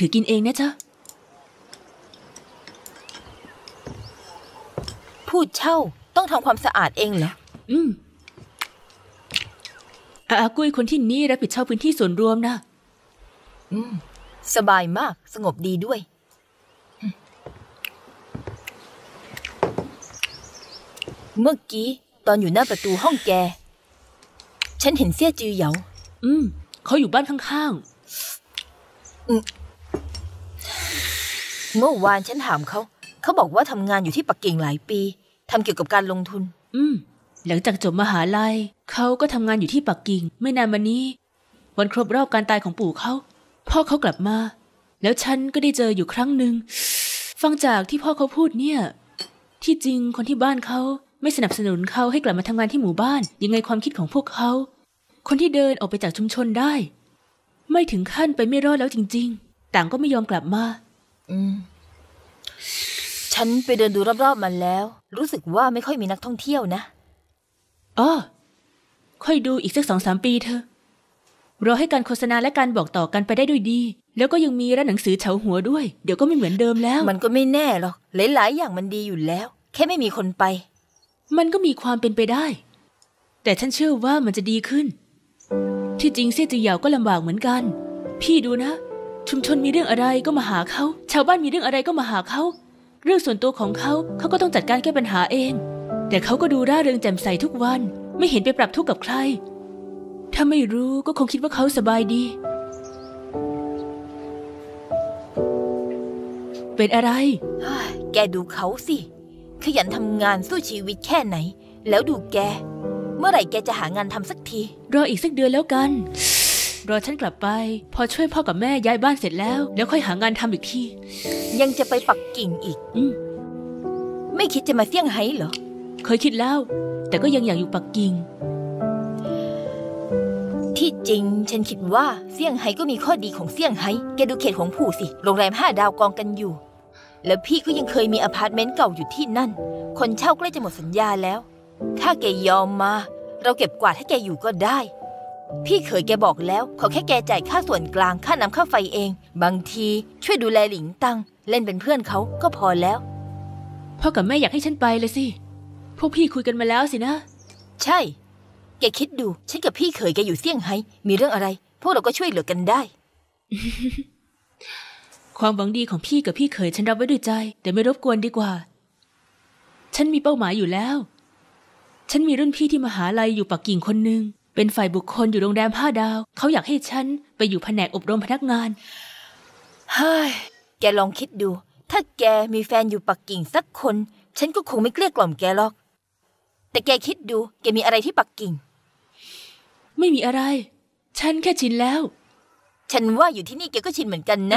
ถือกินเองนะจ๊ะผู้เช่าต้องทำความสะอาดเองเหรออากุ้ยคนที่นี่รับผิดชอบพื้นที่ส่วนรวมนะสบายมากสงบดีด้วยเมื่อกี้ตอนอยู่หน้าประตูห้องแกฉันเห็นเสี่ยจือเหยาเขาอยู่บ้านข้างเมื่อวานฉันถามเขาบอกว่าทำงานอยู่ที่ปักกิ่งหลายปีทำเกี่ยวกับการลงทุนหลังจากจบมหาลัยเขาก็ทำงานอยู่ที่ปักกิ่งไม่นานมานี้วันครบรอบการตายของปู่เขาพ่อเขากลับมาแล้วฉันก็ได้เจออยู่ครั้งหนึ่งฟังจากที่พ่อเขาพูดเนี่ยที่จริงคนที่บ้านเขาไม่สนับสนุนเขาให้กลับมาทำงานที่หมู่บ้านยังไงความคิดของพวกเขาคนที่เดินออกไปจากชุมชนได้ไม่ถึงขั้นไปไม่รอดแล้วจริงๆต่างก็ไม่ยอมกลับมาฉันไปเดินดูรอบๆมาแล้วรู้สึกว่าไม่ค่อยมีนักท่องเที่ยวนะค่อยดูอีกสัก 2-3 ปีเถอะรอให้การโฆษณาและการบอกต่อกันไปได้ด้วยดีแล้วก็ยังมีร้านหนังสือเฉาหัวด้วยเดี๋ยวก็ไม่เหมือนเดิมแล้วมันก็ไม่แน่หรอกหลายๆอย่างมันดีอยู่แล้วแค่ไม่มีคนไปมันก็มีความเป็นไปได้แต่ฉันเชื่อว่ามันจะดีขึ้นที่จริงเสี่ยจือเหยาก็ลำบากเหมือนกันพี่ดูนะชุมชนมีเรื่องอะไรก็มาหาเขาชาวบ้านมีเรื่องอะไรก็มาหาเขาเรื่องส่วนตัวของเขาก็ต้องจัดการแก้ปัญหาเองแต่เขาก็ดูร่าเริงแจ่มใสทุกวันไม่เห็นไปปรับทุกข์กับใครถ้าไม่รู้ก็คงคิดว่าเขาสบายดีเป็นอะไรแกดูเขาสิขยันทำงานสู้ชีวิตแค่ไหนแล้วดูแกเมื่อไหร่แกจะหางานทำสักทีรออีกสักเดือนแล้วกันรอฉันกลับไปพอช่วยพ่อกับแม่ย้ายบ้านเสร็จแล้วค่อยหางานทำอีกทียังจะไปปักกิ่งอีกไม่คิดจะมาเซี่ยงไฮ้เหรอเคยคิดแล้วแต่ก็ยังอยากอยู่ปักกิ่งที่จริงฉันคิดว่าเซี่ยงไฮ้ก็มีข้อดีของเซี่ยงไฮ้แกดูเขตของผู่สิโรงแรม5 ดาวกองกันอยู่แล้วพี่ก็ยังเคยมีอพาร์ตเมนต์เก่าอยู่ที่นั่นคนเช่าใกล้จะหมดสัญญาแล้วถ้าแกยอมมาเราเก็บกวาดให้แกอยู่ก็ได้พี่เคยแกบอกแล้วขอแค่แกจ่ายค่าส่วนกลางค่าน้ำค่าไฟเองบางทีช่วยดูแลหลิงตังเล่นเป็นเพื่อนเขาก็พอแล้วพ่อกับแม่อยากให้ฉันไปเลยสิพวกพี่คุยกันมาแล้วสินะใช่แกคิดดูฉันกับพี่เคยแกอยู่เซี่ยงไฮ้มีเรื่องอะไรพวกเราก็ช่วยเหลือกันได้ความหวังดีของพี่กับพี่เขยฉันรับไว้ด้วยใจแต่ไม่รบกวนดีกว่าฉันมีเป้าหมายอยู่แล้วฉันมีรุ่นพี่ที่มหาลัยอยู่ปักกิ่งคนหนึ่งเป็นฝ่ายบุคคลอยู่โรงแรม5 ดาวเขาอยากให้ฉันไปอยู่แผนกอบรมพนักงานเฮ้ยแกลองคิดดูถ้าแกมีแฟนอยู่ปักกิ่งสักคนฉันก็คงไม่เกลี้ยกล่อมแกหรอกแต่แกคิดดูแกมีอะไรที่ปักกิ่งไม่มีอะไรฉันแค่ชินแล้วฉันว่าอยู่ที่นี่แกก็ชินเหมือนกันนะ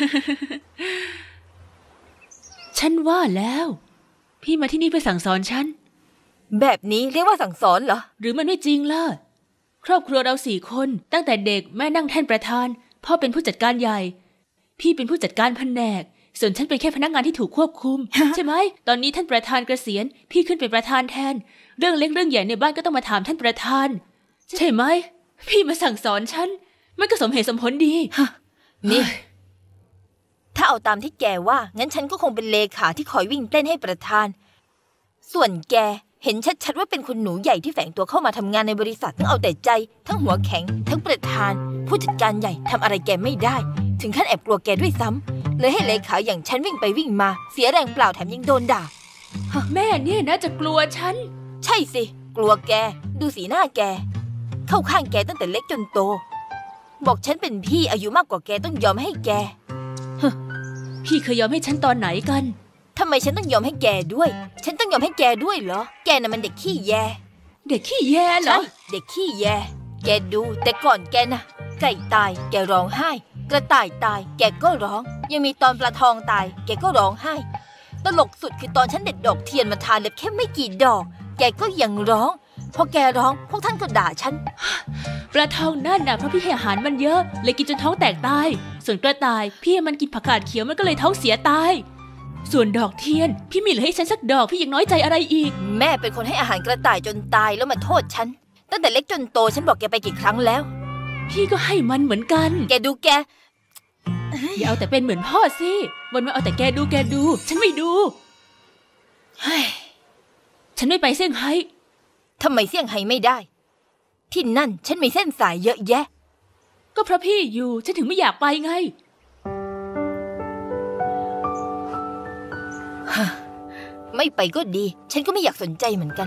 ฉันว่าแล้วพี่มาที่นี่เพื่อสั่งสอนฉันแบบนี้เรียกว่าสั่งสอนเหรอหรือมันไม่จริงล่ะครอบครัวเรา4 คนตั้งแต่เด็กแม่นั่งแท่นประธานพ่อเป็นผู้จัดการใหญ่พี่เป็นผู้จัดการแผนกส่วนฉันเป็นแค่พนักงานที่ถูกควบคุม ใช่ไหมตอนนี้ท่านประธานเกษียณพี่ขึ้นเป็นประธานแทนเรื่องเล็กเรื่องใหญ่ในบ้านก็ต้องมาถามท่านประธานใช่ไหมพี่มาสั่งสอนฉันมันก็สมเหตุสมผลดีนี่ถ้าเอาตามที่แกว่างั้นฉันก็คงเป็นเลขาที่คอยวิ่งเต้นให้ประธานส่วนแกเห็นชัดๆว่าเป็นคุณหนูใหญ่ที่แฝงตัวเข้ามาทำงานในบริษัททั้งเอาแต่ใจทั้งหัวแข็งทั้งประธานผู้จัดการใหญ่ทำอะไรแกไม่ได้ถึงขั้นแอบกลัวแกด้วยซ้ำเลยให้เลขาอย่างฉันวิ่งไปวิ่งมาเสียแรงเปล่าแถมยังโดนด่าแม่เนี่ยน่าจะกลัวฉันใช่สิกลัวแกดูสีหน้าแกเข้าข้างแกตั้งแต่เล็กจนโตบอกฉันเป็นพี่อายุมากกว่าแกต้องยอมให้แกพี่เคยยอมให้ฉันตอนไหนกันทำไมฉันต้องยอมให้แกด้วยฉันต้องยอมให้แกด้วยเหรอแกน่ะมันเด็กขี้แยเด็กขี้แยเหรอใช่เด็กขี้แยแกดูแต่ก่อนแกน่ะไก่ตายแกร้องไห้กระต่ายตายแกก็ร้องยังมีตอนปลาทองตายแกก็ร้องไห้ตลกสุดคือตอนฉันเด็ดดอกเทียนมาทาเล็บแค่ไม่กี่ดอกแกก็ยังร้องพอแกร้องพวกท่านก็ด่าฉันปลาทองนั่นน่ะเพราะพี่ให้อาหารมันเยอะเลยกินจนท้องแตกตายส่วนกระต่ายพี่มันกินผักกาดเขียวมันก็เลยท้องเสียตายส่วนดอกเทียนพี่มีเหลือให้ฉันสักดอกพี่ยังน้อยใจอะไรอีกแม่เป็นคนให้อาหารกระต่ายจนตายแล้วมาโทษฉันตั้งแต่เล็กจนโตฉันบอกแกไปกี่ครั้งแล้วพี่ก็ให้มันเหมือนกันแกดูแกอย่าเอาแต่เป็นเหมือนพ่อสิวันๆเอาแต่แกดู ฉันไม่ดูเฮ้ยฉันไม่ไปเซี่ยงไฮ้ทำไมเซี่ยงไฮ้ไม่ได้ ที่นั่นฉันมีเส้นสายเยอะแยะก็เพราะพี่อยู่ฉันถึงไม่อยากไปไงไม่ไปก็ดี ฉันก็ไม่อยากสนใจเหมือนกัน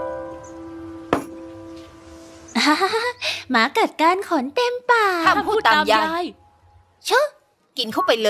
หมากัดการขนเต็มปากห้ามพูดตามยายเชอะกินเข้าไปเลย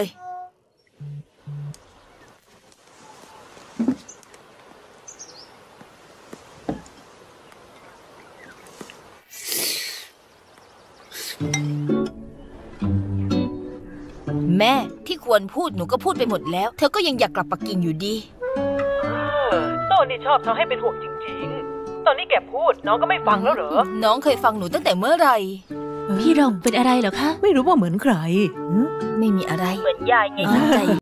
แม่ที่ควรพูดหนูก็พูดไปหมดแล้ว เธอก็ยังอยากกลับปักกิ่งอยู่ดีโต้นี่ชอบทำให้เป็นห่วงจริงๆ ตอนนี้แกพูดน้องก็ไม่ฟังแล้วเหรอน้องเคยฟังหนูตั้งแต่เมื่อไหร่พี่รองเป็นอะไรเหรอคะไม่รู้ว่าเหมือนใครไม่มีอะไรเหมือนยายไงตั้งใจ